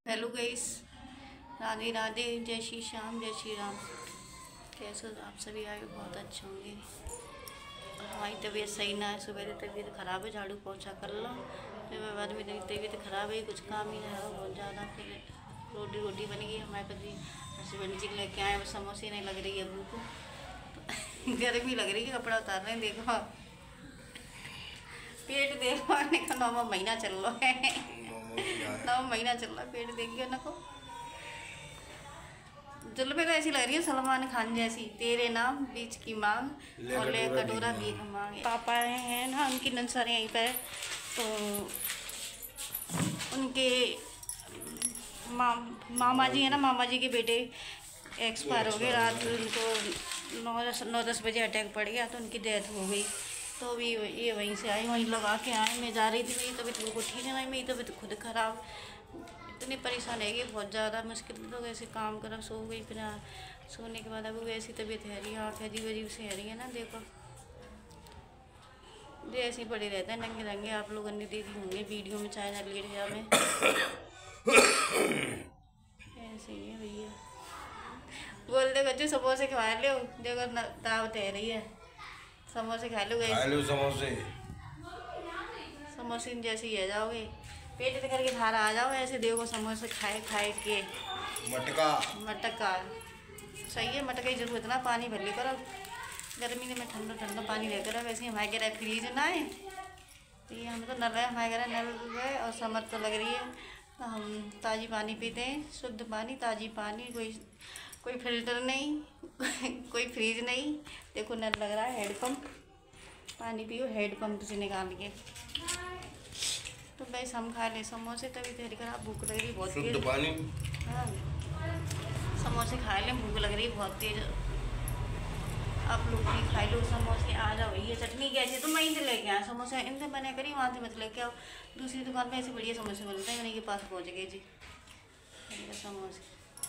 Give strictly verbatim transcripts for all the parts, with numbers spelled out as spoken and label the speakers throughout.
Speaker 1: Hello guys, Radhe Radhe, जय श्री श्याम, जय श्री राम। कैसे हो आप सभी? आए बहुत अच्छे होंगे। हमारी तबीयत सही ना है, सुबह से तबीयत ख़राब है, झाड़ू पोछा कर लो फिर बाद में मेरी तबीयत ख़राब है, कुछ काम ही नहीं रहा बहुत ज़्यादा। फिर रोटी रोटी बन गई, हमारे पति हस्बैंड जी लेके आए, बस समोसे नहीं लग रही है अबू को तो गर्मी लग रही है, कपड़ा उतार रहे हैं। देखो पेट देखो, का नौवा महीना चल रहा है नौ महीना चल रहा है, पेट देखिए ना को जुल्फे तो ऐसी लग रही है सलमान खान जैसी, तेरे नाम बीच की मांग और ले कटोरा भी मांग। पापा हैं ना, उनकी नंसर यहीं पर, तो उनके मा, मामा जी है ना, मामा जी के बेटे एक्सपायर हो गए। रात उनको नौ दस नौ दस बजे अटैक पड़ गया तो उनकी डेथ हो गई। तो भी ये वहीं से आई, वहीं लगा के आए। मैं जा रही थी, मेरी तबीयत बिल्कुल ठीक नहीं, मेरी तबीयत खुद ख़राब, इतनी परेशान है कि बहुत ज़्यादा मुश्किल। तो वैसे काम करा, सो गई, फिर सोने के बाद अब वैसी तबीयत है रही है, आँख अजीब अजीब से है रही है ना। देखो ये ऐसे ही पड़े रहते हैं नंगे रंगे, आप लोगों ने देखी होंगे वीडियो में, चाइना लेट जा में ऐसे ही है भैया। बोल दे बच्चे समोसे खा लो, देखो दावत है रही है, समोसे खा लो गए, खा लो समोसे समोसे जैसे ही आ जाओगे, पेट करके बाहर आ जाओ ऐसे। देखो समोसे खाए खाए के मटका मटका सही है, मटका की जरूरत ना, पानी भर ले करो गर्मी में, ठंडा ठंडा पानी लेकर। वैसे हमारे घर फ्रीज ना है, तो ये हम तो नल है, हमारे घर नल है और समर तो लग रही है, तो हम ताज़ी पानी पीते हैं, शुद्ध पानी, ताज़ी पानी, कोई कोई फिल्टर नहीं कोई फ्रीज नहीं। देखो नल लग रहा है, हैंडपम्प, पानी पियो हैंडपम्प से निकाल के। तो बस हम खा ले समोसे, तभी तेरी खराब भूख लग रही बहुत तेज पानी। हाँ समोसे खा ले, भूख लग रही बहुत तेज। आप लोग भी खा लो समोसे, आ जाओ। ये चटनी कैसे, तो मैं इनसे लेके आया समोसे, इनसे बने करी, वहाँ से मत लेके आओ, दूसरी दुकान पे ऐसे बढ़िया समोसे बनते हैं, उन्हीं के पास पहुँच गए जी समोसे।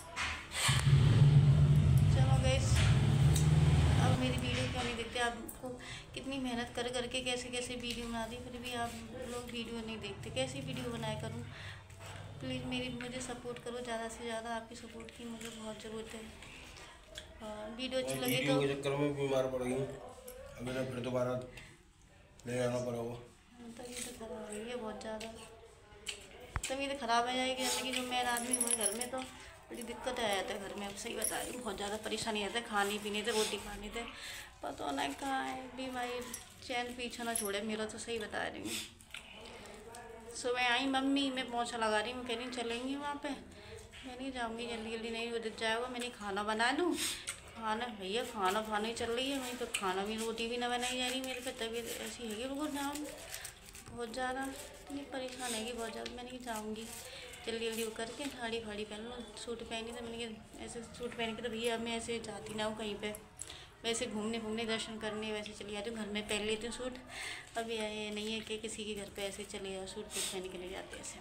Speaker 1: चलो गैस, अब मेरी वीडियो क्यों नहीं देखते? आपको कितनी मेहनत कर करके कैसे कैसे वीडियो बना दी, फिर भी आप लोग वीडियो नहीं देखते। कैसी वीडियो बनाया करूँ? प्लीज़ मेरी मुझे सपोर्ट करो, ज़्यादा से ज़्यादा आपकी सपोर्ट की मुझे बहुत ज़रूरत है। और वीडियो अच्छी लगे तो
Speaker 2: के चक्कर में बीमार पड़ गई, अभी ना फिर दोबारा ले आना पड़ेगा।
Speaker 1: तबीयत तो खराब हो गई है बहुत ज़्यादा, तबीयत खराब हो जाएगी, जैसे कि जो मेन आदमी हुए घर में तो बड़ी दिक्कत आ जाता है घर में। अब सही बता रही हूँ, बहुत ज़्यादा परेशानी आता है खाने पीने से, रोटी खाने से, पता ना कहाँ है भी भाई, चैन पीछा ना छोड़े मेरा, तो सही बता रही हूँ। सुबह आई मम्मी, मैं पोछा लगा रही हूँ, कह रही चलेंगी वहाँ पे, मैं नहीं जाऊँगी, जल्दी जल्दी नहीं उधर जाएगा, मैंने खाना बना लूँ। खाना भैया खाना खाना ही चल रही है वहीं पर, खाना भी रोटी भी ना बनाई जा रही, मेरे पे तबीयत ऐसी है कि रुको जाऊँ, बहुत ज़्यादा इतनी परेशान है कि बहुत ज़्यादा। मैं नहीं जाऊँगी, जल्दी जल्दी वो करके साड़ी फाड़ी पहन लो, सूट पहनी, तो मैंने ऐसे सूट पहन के, तो भैया अब मैं ऐसे जाती ना हूँ कहीं पे, वैसे घूमने घूमने दर्शन करने वैसे चली जाती हूँ, घर में पहन लेती हूँ सूट। अब ये नहीं है कि किसी के घर पे ऐसे चले जाओ सूट पहन के ले जाते ऐसे,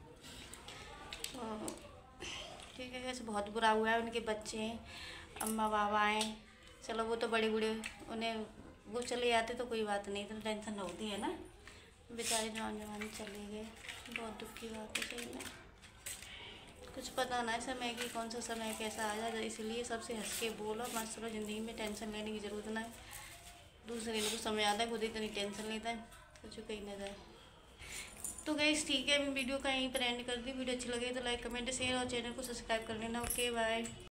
Speaker 1: तो ठीक है। वैसे बहुत बुरा हुआ है, उनके बच्चे हैं, अम्मा बाबा हैं, चलो वो तो बड़े बूढ़े, उन्हें वो चले जाते तो कोई बात नहीं, तो टेंशन होती है ना, बेचारे जवान जवान चले गए, बहुत दुख की बात है सही में। कुछ पता ना है समय की, कौन सा समय कैसा आ जाए, इसलिए सबसे हंस के बोलो मस्त चलो, ज़िंदगी में टेंशन लेने की ज़रूरत ना है। दूसरे लोग को समय आता है, खुद इतनी टेंशन लेता है, कुछ कहीं ना जाए। तो गाइस ठीक है, मैं वीडियो का यहीं पर एंड कर दी। वीडियो अच्छी लगे तो लाइक कमेंट शेयर और चैनल को सब्सक्राइब कर लेना। Okay bye.